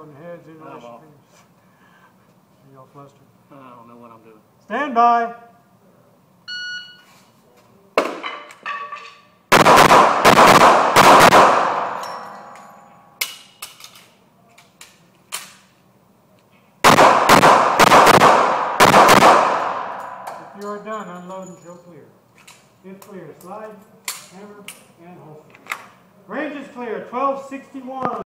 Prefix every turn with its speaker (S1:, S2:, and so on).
S1: on heads in relation to you all flustered.
S2: I don't know what I'm doing.
S1: Stand by. If you are done, unload and show clear. If clear, slide, hammer, and holster. Range is clear, 1261.